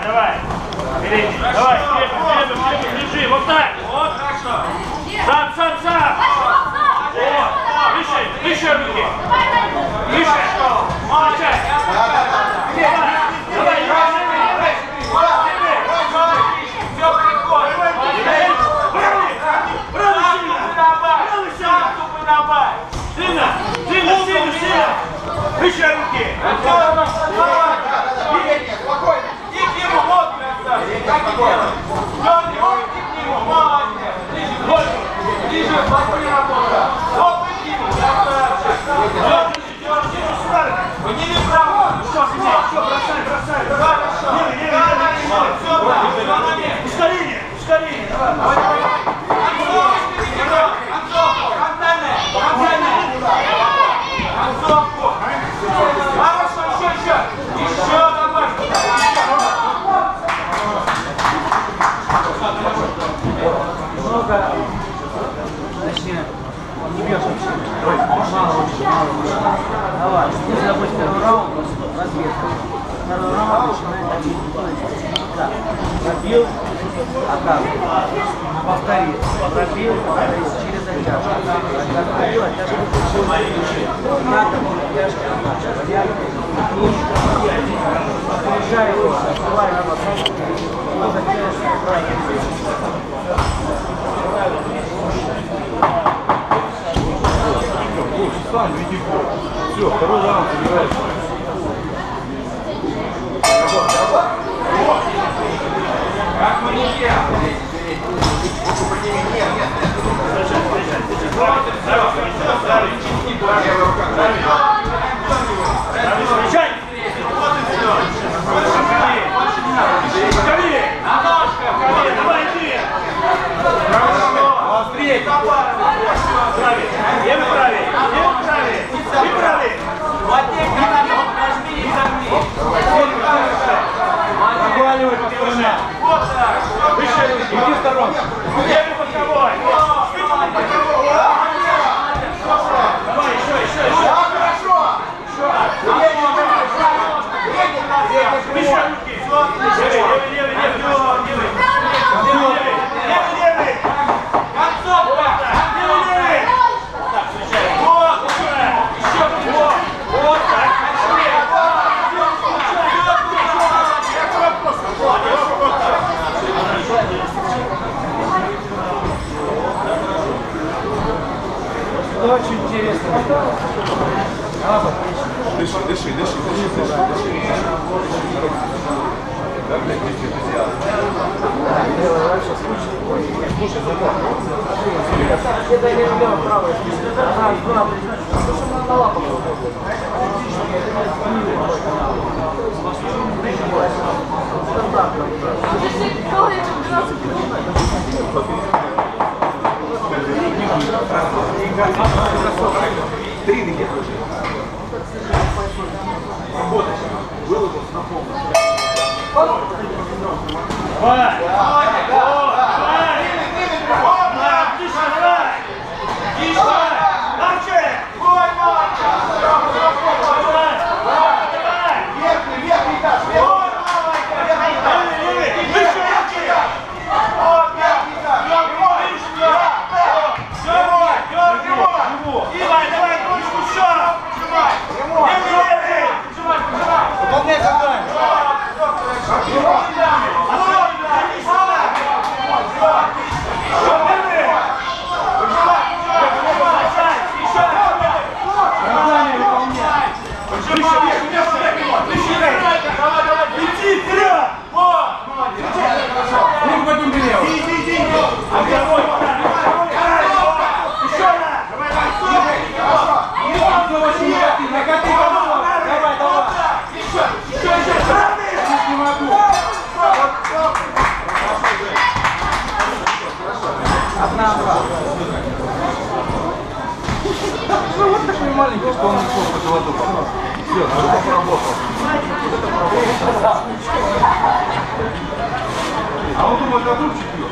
давай. Передний. Давай, держи, вот так. Вот, хорошо. Сам. Вот, выше руки. Выше. Молчать. Давай. Все прикольно. Сильно. Выше руки. Спокойно. И к нему, вот, красавчик. Как и делать. И к нему, молодец. Ближе, плохой работа. Вот и к нему, красавчик. Подними правую. Все, бросай. Хорошо. Все, на месте. Ускорение. Концовку. Хорошо, еще давай. Много. Точнее, не бьешь вообще. Мало. Давай, не забудь первый раунд, разведка. Второй раунд начинает один. Да. Пробил, атаку. Повтори. Пробил, повтори. Через оттяжку. Пробил, оттяжку. Надо, оттяжка. Приезжай его, открывай на бассейн. Сам веди бой. Все, второй раунд забираешь. Как мы не делаем? Иди в сторонку. Давай, еще. Хорошо. Очень интересно. Дыши. Да, блядь, здесь энтузиазм. Слушай, забор. Где-то я лево, право. Ага, два, потому что она на лапах. Стандартно. Три ноги. Работай. Выложил снопом. Давай. Верхний этаж. Ну вот такой маленький, что он не по животу попал. Все, что поработал. А он думает, что трубчик пьет.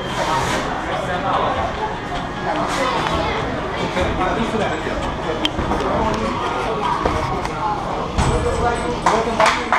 В этом